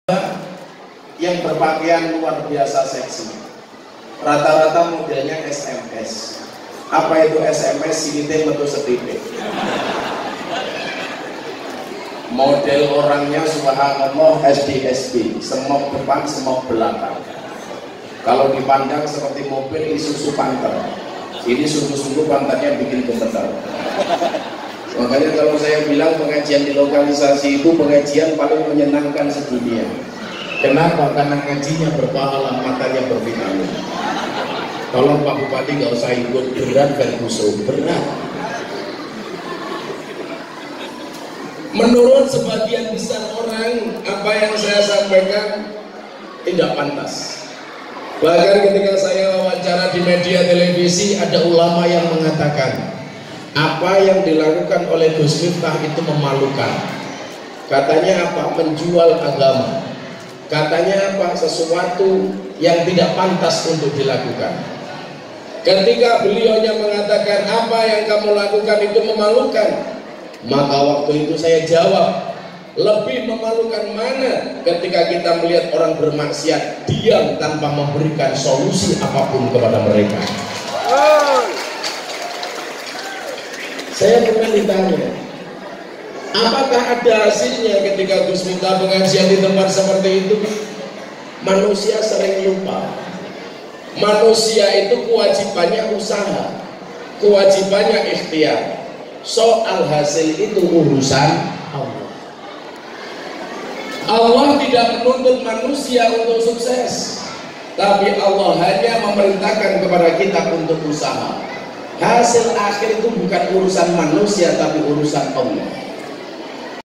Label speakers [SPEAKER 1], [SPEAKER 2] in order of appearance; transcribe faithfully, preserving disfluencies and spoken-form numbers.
[SPEAKER 1] yang berpakaian luar biasa seksi, rata-rata modelnya S M S. Apa itu S M S? Sinite metu setitik. Model orangnya subhanallah S D S B, semok depan semok belakang. Kalau dipandang seperti mobil Isuzu Panther, ini sungguh-sungguh pantatnya bikin gemetar. Makanya kalau saya bilang pengajian di lokalisasi itu pengajian paling menyenangkan sedunia. Kenapa? Karena ngajinya berpahala, matanya bervitamin. Tolong Pak Bupati nggak usah ikut, berat dan busuk, berat. Menurut sebagian besar orang, apa yang saya sampaikan tidak pantas. Bahkan ketika saya wawancara di media televisi, ada ulama yang mengatakan apa yang dilakukan oleh Gus Miftah itu memalukan. Katanya apa? Menjual agama. Katanya apa? Sesuatu yang tidak pantas untuk dilakukan. Ketika beliaunya mengatakan apa yang kamu lakukan itu memalukan, maka waktu itu saya jawab, lebih memalukan mana ketika kita melihat orang bermaksiat diam tanpa memberikan solusi apapun kepada mereka. Saya pernah ditanya, apakah ada hasilnya ketika Gus Miftah pengajian di tempat seperti itu? Manusia sering lupa. Manusia itu kewajibannya usaha, kewajibannya ikhtiar. Soal hasil itu urusan Allah. Allah tidak menuntut manusia untuk sukses, tapi Allah hanya memerintahkan kepada kita untuk usaha. Hasil akhir itu bukan urusan manusia, tapi urusan Allah.